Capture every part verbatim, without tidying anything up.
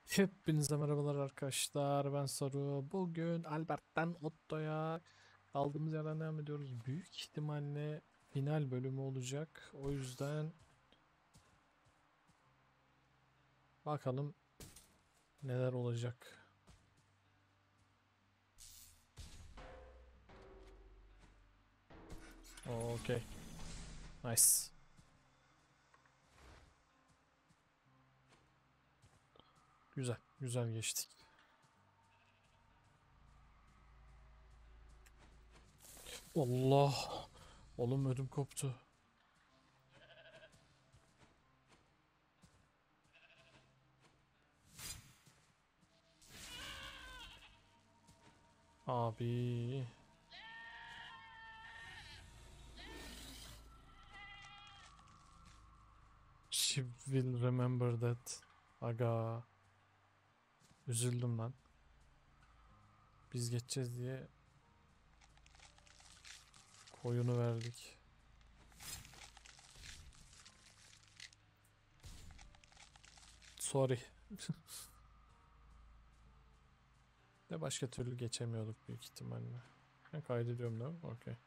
Hepinize merhabalar arkadaşlar. Ben Saru. Bugün Albert'ten Otto'ya kaldığımız yerden devam ediyoruz. Büyük ihtimalle final bölümü olacak. O yüzden bakalım neler olacak. Okey. Nice. Güzel. Güzel geçtik. Allah. Oğlum ödüm koptu. Abi. She will remember that. Aga. Üzüldüm lan. Biz geçeceğiz diye koyunu verdik. Sorry. De başka türlü geçemiyorduk büyük ihtimalle. Ben kaydediyorum değil mi? Okey.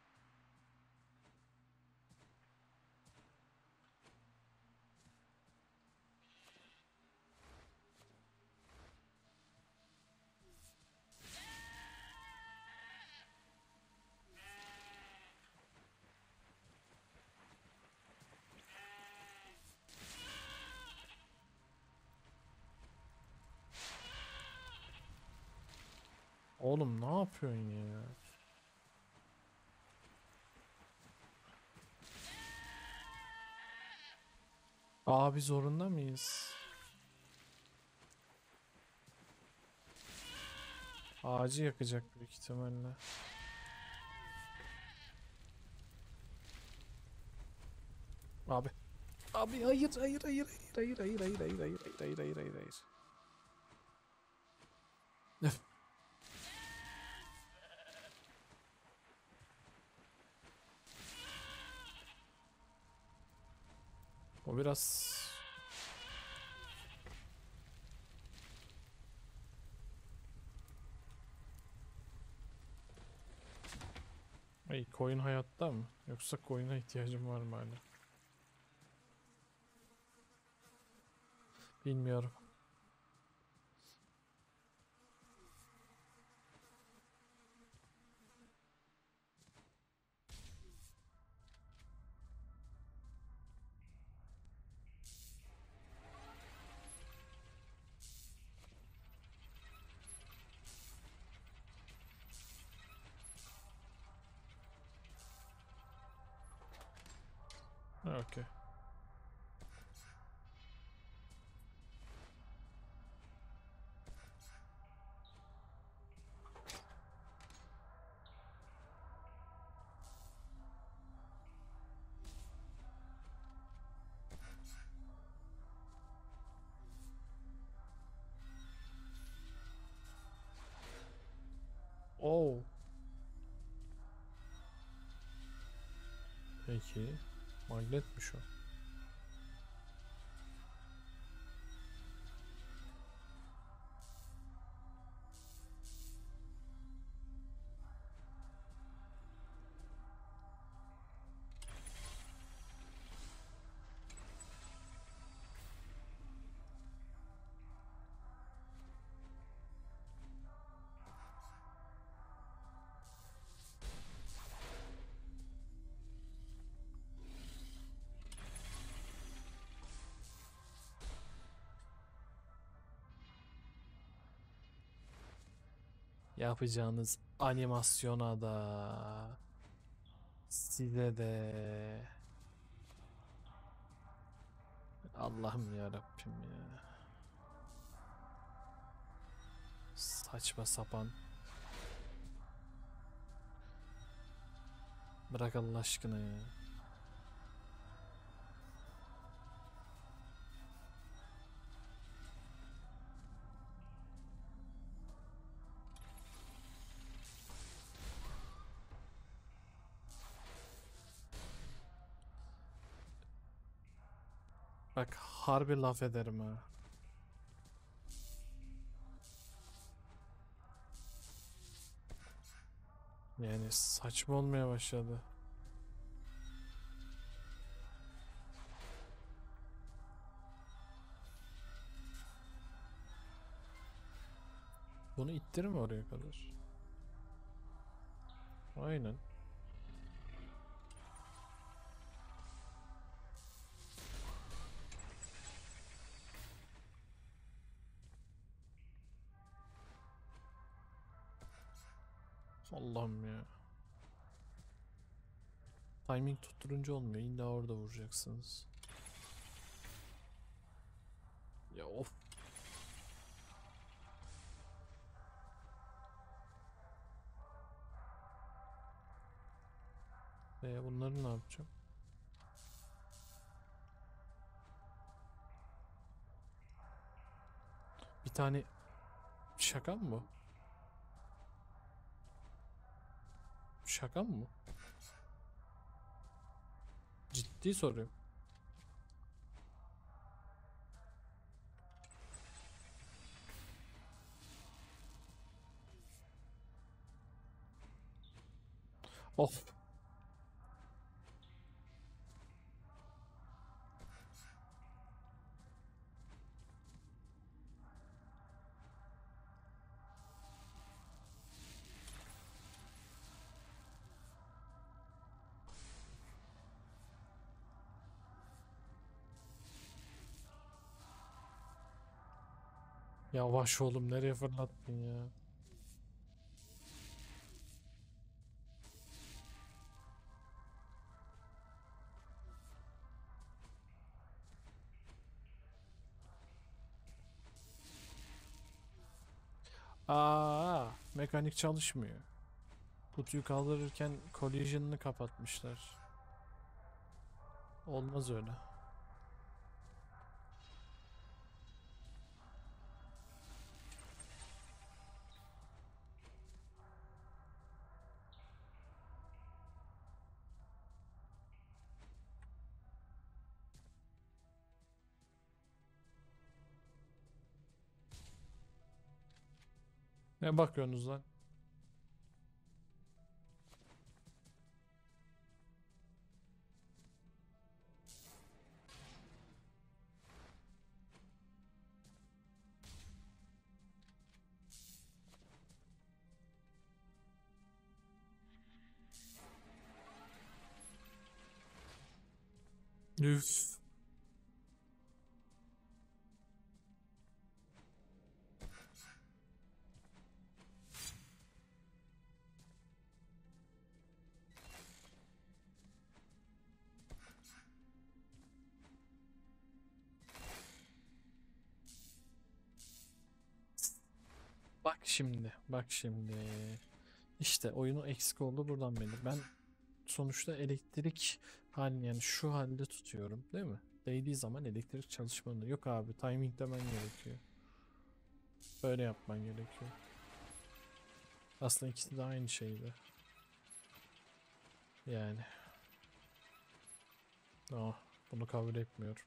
Oğlum ne yapıyorsun ya? Abi zorunda mıyız? Ağacı yakacak büyük ihtimalle. Abi. Abi hayır hayır hayır hayır hayır hayır hayır hayır hayır hayır hayır hayır hayır. Öf. O biraz Ay, koyun hayatta mı? Yoksa koyuna ihtiyacım var mı hala? Bilmiyorum. Okey. Oh. Peki. Magnetmiş o. Yapacağınız animasyona da size de Allah'ım ya Rabbim ya. Saçma sapan. Bırak Allah aşkına ya. Bak harbi laf ederim ha. Yani saçma olmaya başladı. Bunu ittirir mi oraya kadar? Aynen. Allah'ım ya. Timing tutturunca olmuyor. İlla orada vuracaksınız. Ya of. E bunları ne yapacağım? Bir tane şaka mı bu? Şaka mı bu? Ciddi soruyorum. Of. Yavaş oğlum, nereye fırlattın ya? Aa, mekanik çalışmıyor. Kutuyu kaldırırken collision'ını kapatmışlar. Olmaz öyle. Ne bakıyorsunuz lan? Üf. Bak şimdi, bak şimdi. İşte oyunu eksik oldu buradan belli. Ben sonuçta elektrik halini, yani şu halde tutuyorum, değil mi? Değdiği zaman elektrik çalışmalı. Yok abi, timing demen gerekiyor. Böyle yapman gerekiyor. Aslında ikisi de aynı şeydi. Yani. Oh, bunu kabul etmiyorum.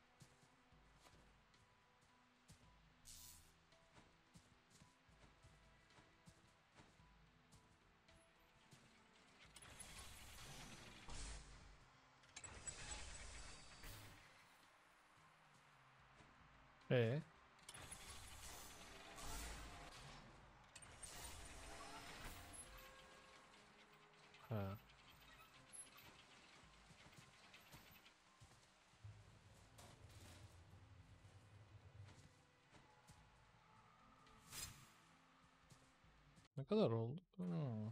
E ha. Ne kadar oldu? Hmm.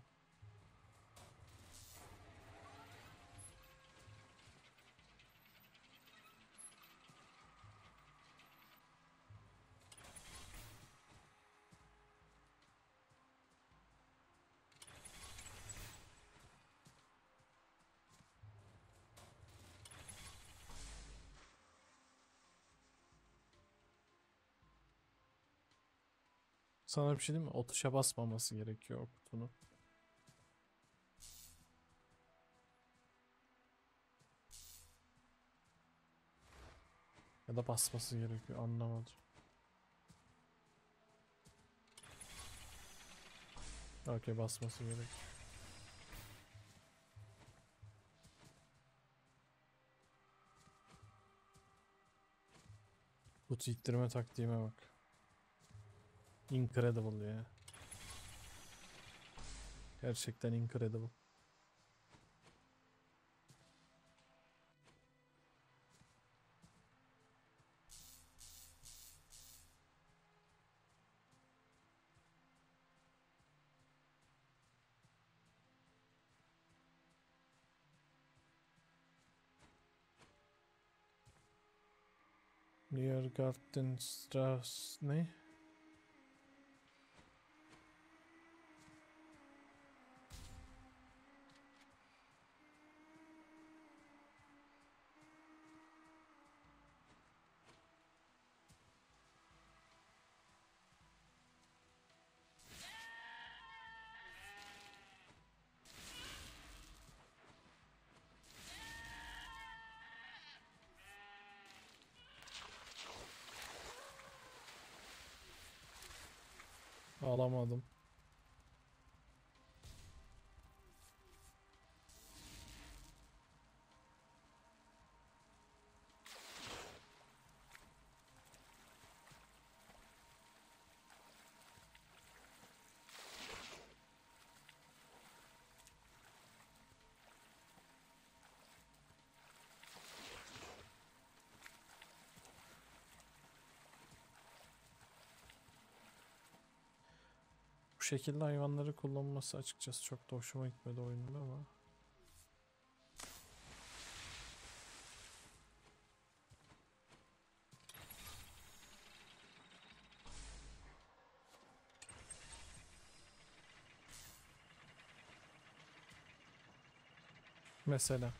Sana bir şey diyeyim mi? O tuşa basmaması gerekiyor o kutunun. Ya da basması gerekiyor, anlamadım. Okey, basması gerekiyor. Şu ittirme taktiğime bak. Incredible ya. Gerçekten incredible. Niergarten Straße ne? Alamadım. Bu şekilde hayvanları kullanması açıkçası çok da hoşuma gitmedi oyunun ama. Mesela.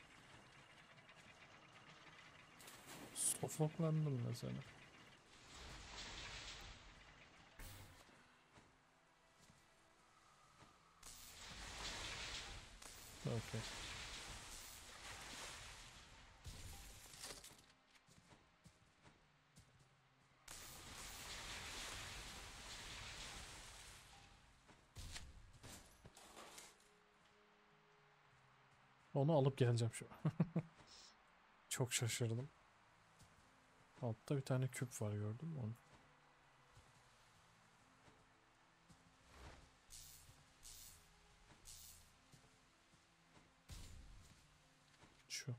Sofoklandım mesela. Okay. Onu alıp geleceğim şu an. Çok şaşırdım. Altta bir tane küp var, gördün mü onu? Şu.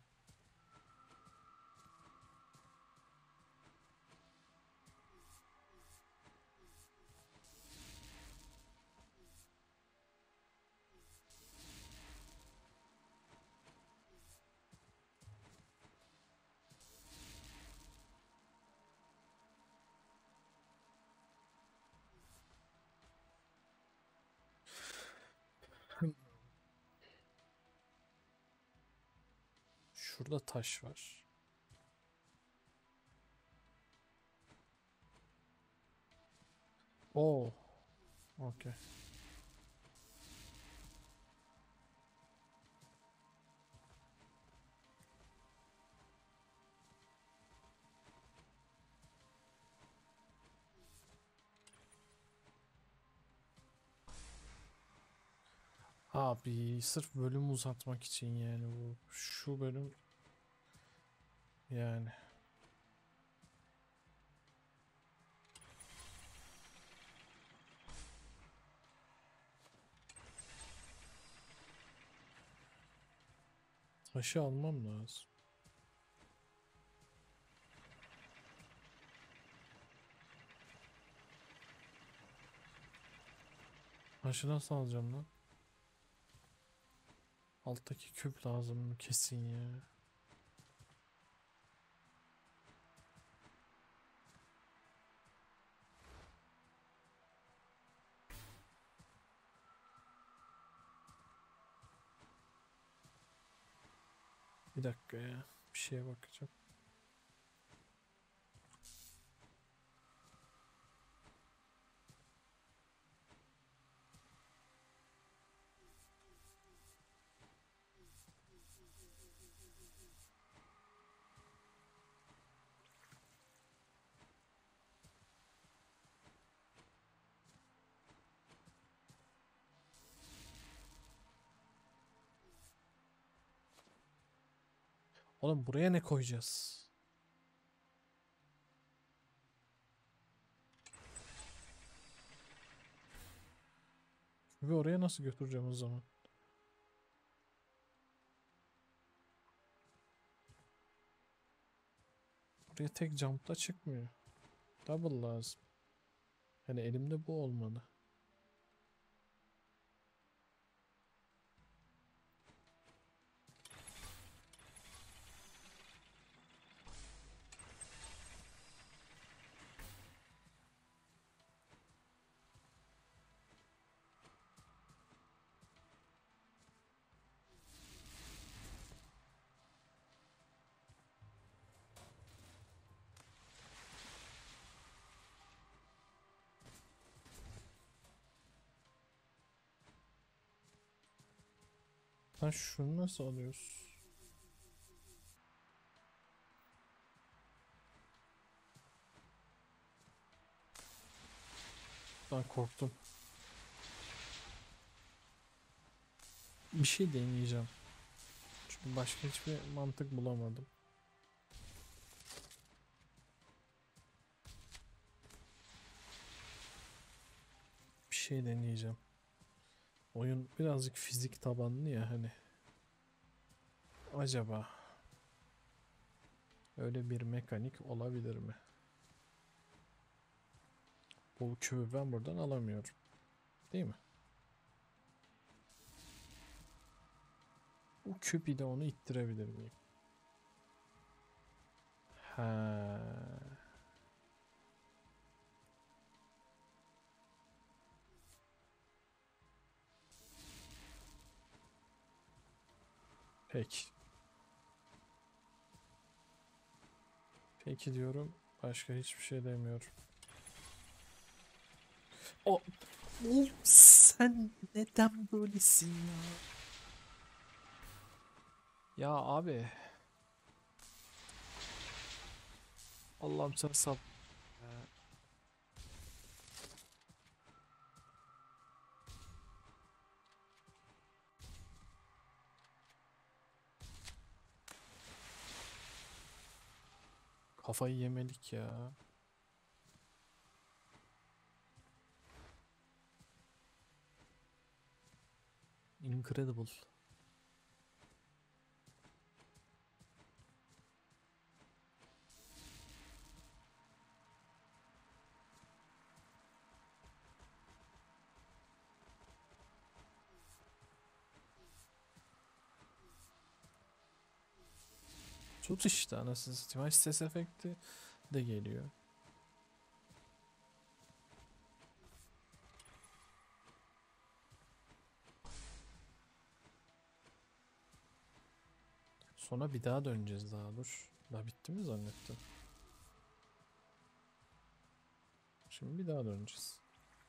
Şurada taş var. Oo. Okay. Abi sırf bölüm uzatmak için yani bu. Şu bölüm yani. Taşı almam lazım. Taşı nasıl alacağım lan? Alttaki küp lazım kesin ya. Bir dakika ya. Bir şeye bakacağım. Oğlum buraya ne koyacağız? Kübü oraya nasıl götüreceğim o zaman? Buraya tek jump'ta çıkmıyor. Double lazım. Yani elimde bu olmalı. Lan şunu nasıl alıyoruz? Ben korktum. Bir şey deneyeceğim. Çünkü başka hiçbir mantık bulamadım. Bir şey deneyeceğim. Oyun birazcık fizik tabanlı ya hani. Acaba öyle bir mekanik olabilir mi? Bu kübü ben buradan alamıyorum. Değil mi? Bu küp ile onu ittirebilir miyim? Ha. Peki. Peki diyorum. Başka hiçbir şey demiyorum. O, oğlum sen neden böylesin ya? Ya abi. Allah'ım sen sab... Kafayı yemelik ya. Incredible. Tut işte anasını satayım. Ses efekti de geliyor. Sonra bir daha döneceğiz daha dur. Daha bitti mi zannettim. Şimdi bir daha döneceğiz.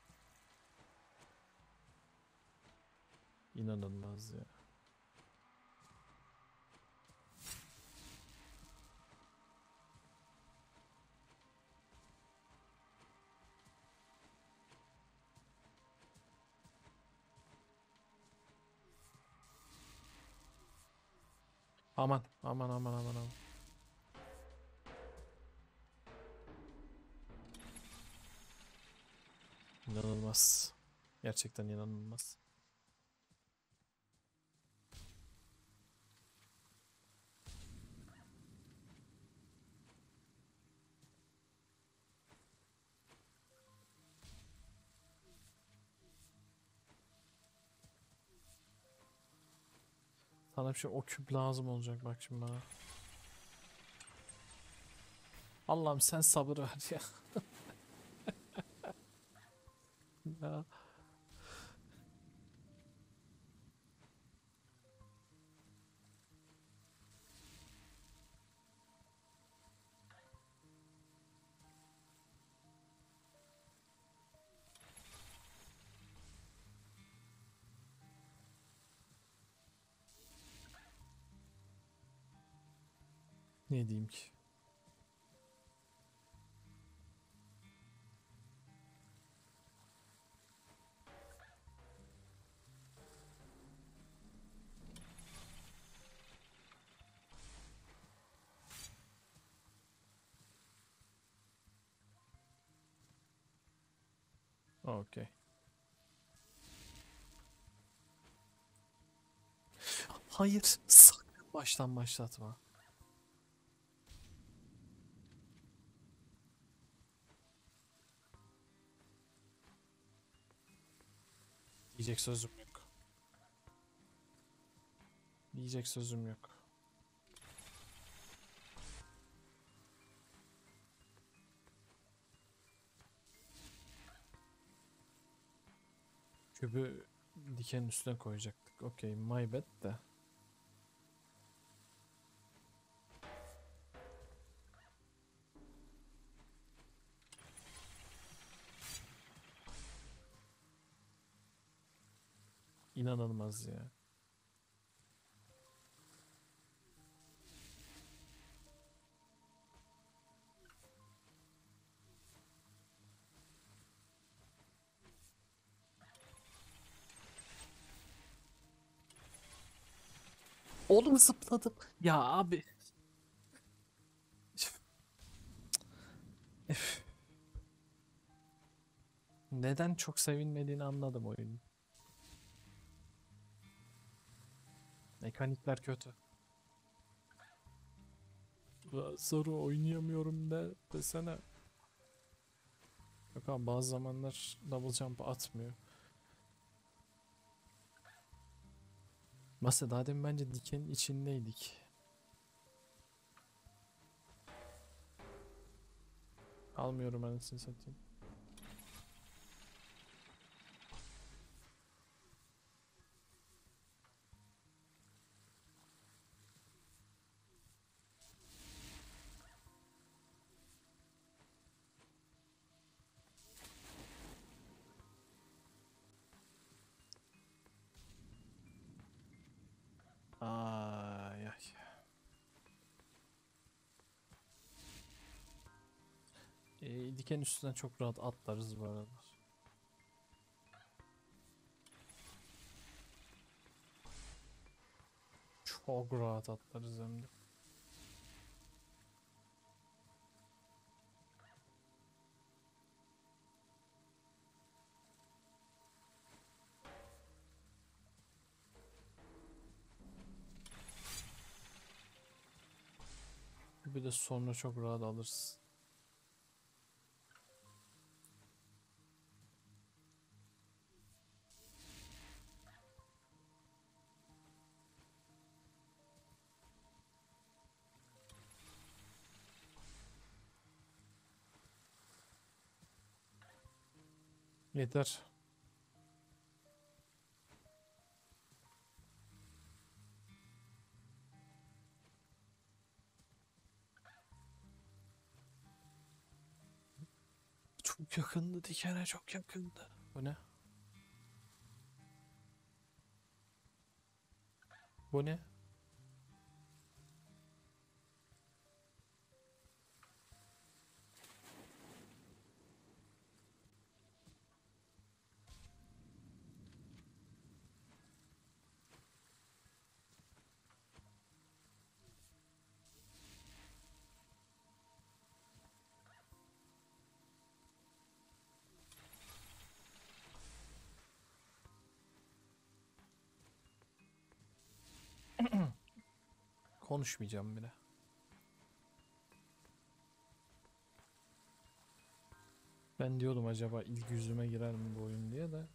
İnanılmaz ya. Aman aman aman aman aman. İnanılmaz. Gerçekten inanılmaz. Sana bir şey o küp lazım olacak bak şimdi bana. Allah'ım sen sabır ver ya. Ya. Ne diyeyim ki? Okey. Hayır. Sakın baştan başlatma. Diyecek sözüm yok. Diyecek sözüm yok. Kübü dikenin üstüne koyacaktık. Okey, my bad de. İnanılmaz ya. Oğlum zıpladım. Ya abi. Neden çok sevinmediğini anladım oyunun. Mekanikler kötü. Soru oynayamıyorum de desene. Yok abi, bazı zamanlar double jump atmıyor. Masa daha demin bence dikenin içindeydik. Almıyorum anasını satayım. Ay ay. E, diken üstünden çok rahat atlarız bu arada. Çok rahat atlarız hem de. Bir de sonra çok rahat alırız. Yeter. Çok yakındı, dikene çok yakındı. Bu ne? Bu ne? Konuşmayacağım bile. Ben diyordum acaba ilk yüzüme girer mi bu oyun diye de.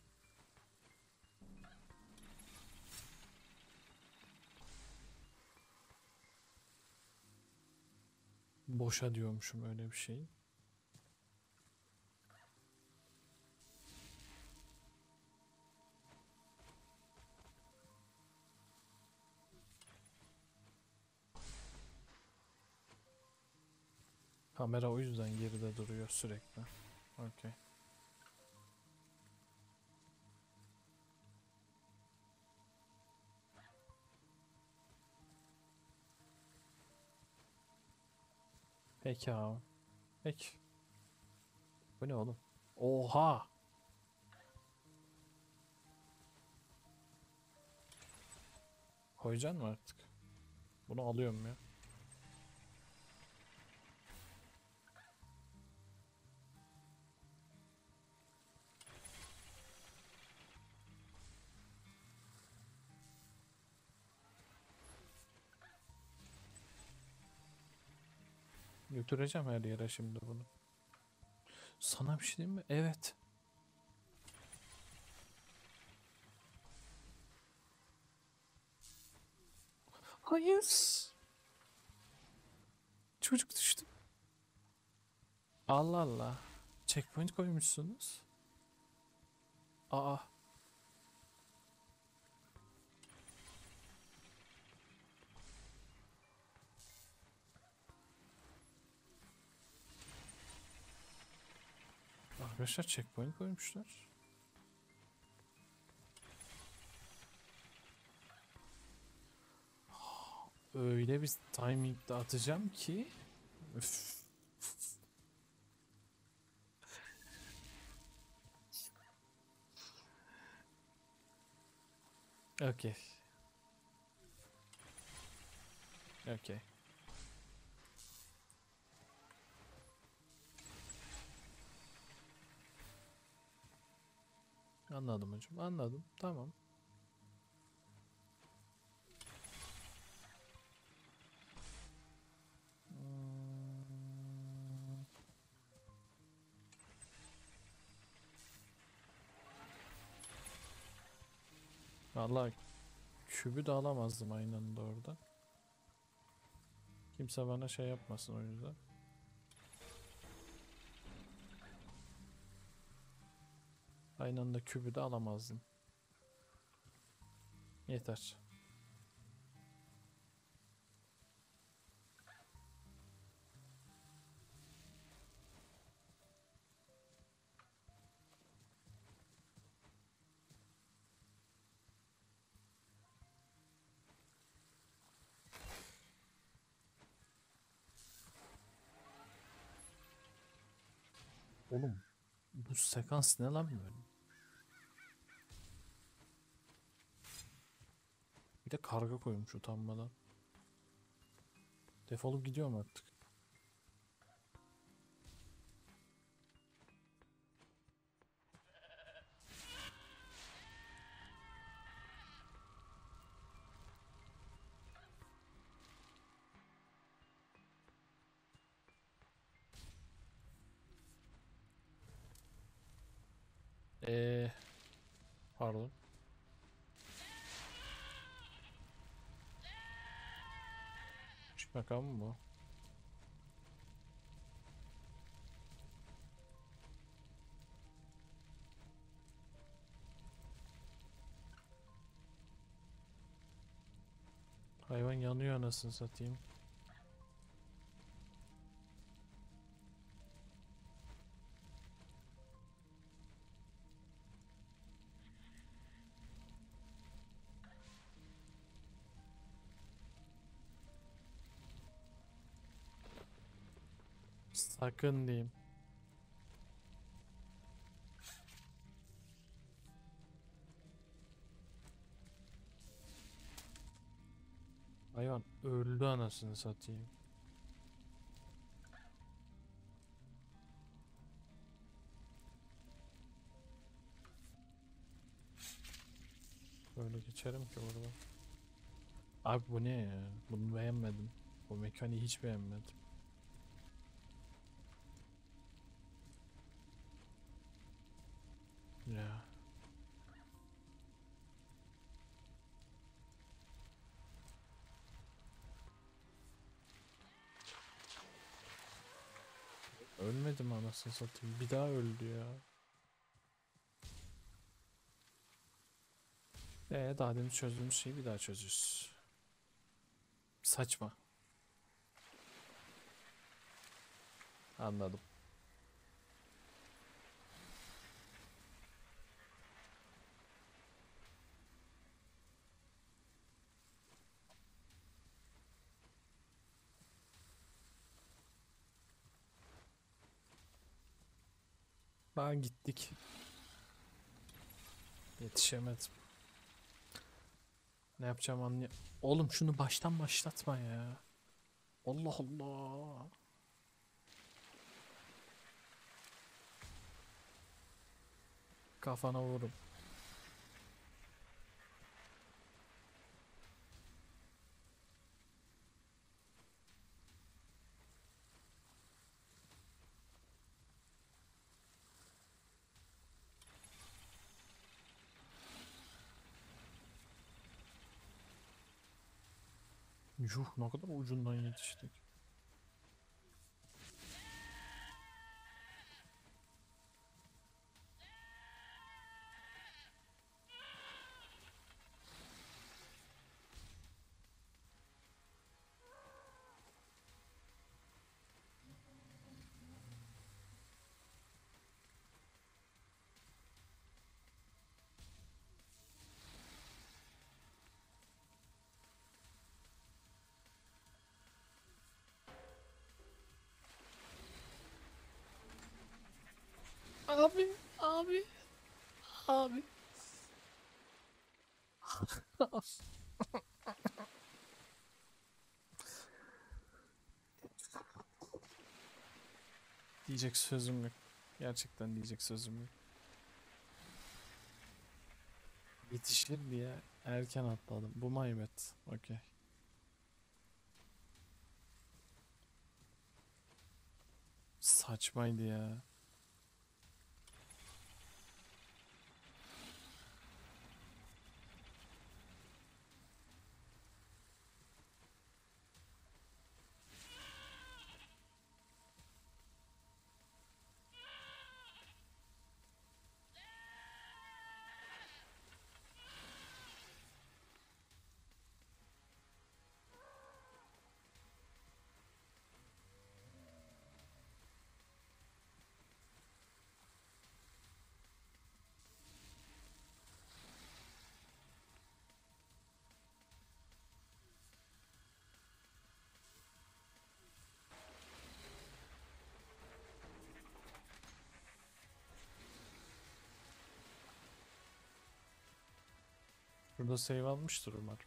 Boşa diyormuşum öyle bir şey. Kamera o yüzden geride duruyor sürekli. Okey. Peki abi. Peki. Bu ne oğlum? Oha! Koyacaksın mı artık? Bunu alıyorum ya. Götüreceğim her yere şimdi bunu. Sana bir şey diyeyim mi? Evet. Hayır. Çocuk düştü. Allah Allah. Checkpoint koymuşsunuz. Aa. Arkadaşlar checkpoint koymuşlar. Öyle bir timing'de atacağım ki. Üf. Okay. Okay. Anladım hocam. Anladım. Tamam. Hmm. Vallahi kübü de alamazdım aynı anda orada. Kimse bana şey yapmasın o yüzden. Aynı anda kübü de alamazdım. Yeter. Oğlum bu sekans ne lan böyle? Bir de karga koymuş utanmadan. Defolup gidiyorum artık. Eee pardon. Şaka mı bu? Hayvan yanıyor anasını satayım. Sakın diyeyim. Hayvan öldü anasını satayım. Böyle geçerim ki burada. Abi bu ne ya? Bunu beğenmedim. Bu mekaniği hiç beğenmedim. Ya. Ölmedim anasını satayım. Bir daha öldü ya. Ee daha demin çözdüğümüz şeyi bir daha çözüyoruz. Saçma. Anladım. Ben gittik. Yetişemedim. Ne yapacağım anlay... Oğlum şunu baştan başlatma ya. Allah Allah. Kafana vururum. Yuh, ne kadar ucundan yetiştik. Abi, abi, abi. Diyecek sözüm yok. Gerçekten diyecek sözüm yok. Yetişir diye erken atladım. Bu maybet. Okey. Saçmaydı ya. Burada save almıştır umarım.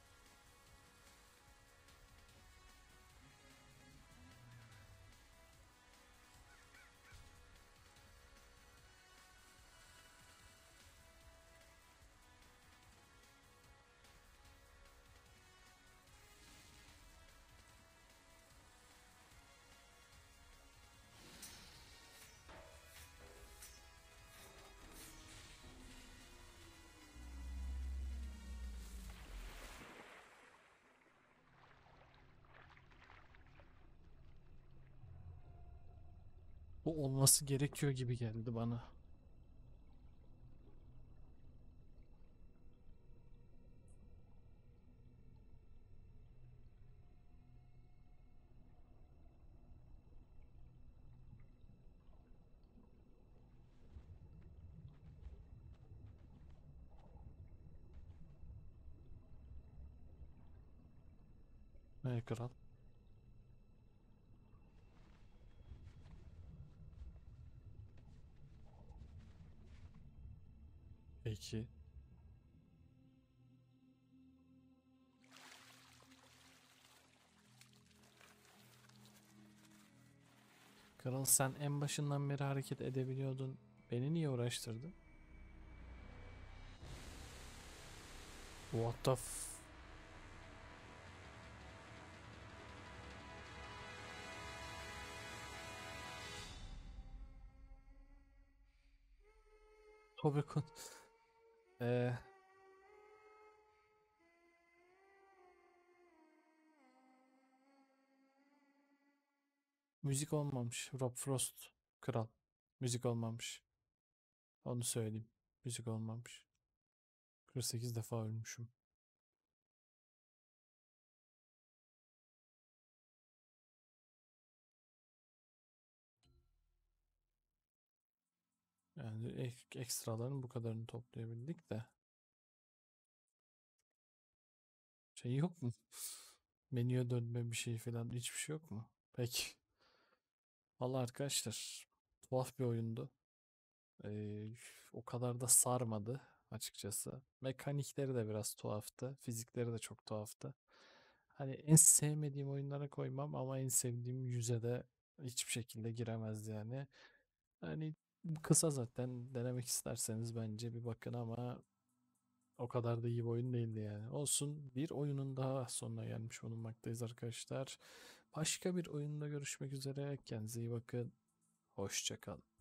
Bu olması gerekiyor gibi geldi bana. Ne kral? Peki. Kral, sen en başından beri hareket edebiliyordun. Beni niye uğraştırdın? What the f... Tobekun. Eee... Müzik olmamış. Rob Frost. Kral. Müzik olmamış. Onu söyleyeyim. Müzik olmamış. kırk sekiz defa ölmüşüm. Yani ek- ekstraların bu kadarını toplayabildik de. Şey yok mu? Menüye dönme bir şey falan, hiçbir şey yok mu? Peki. Vallahi arkadaşlar, tuhaf bir oyundu. Ee, O kadar da sarmadı açıkçası. Mekanikleri de biraz tuhaftı. Fizikleri de çok tuhaftı. Hani en sevmediğim oyunlara koymam ama en sevdiğim yüze de hiçbir şekilde giremez yani. Hani bu kısa zaten, denemek isterseniz bence bir bakın ama o kadar da iyi bir oyun değildi yani. Olsun, bir oyunun daha sonuna gelmiş bulunmaktayız arkadaşlar. Başka bir oyunda görüşmek üzere. Kendinize iyi bakın. Hoşça kalın.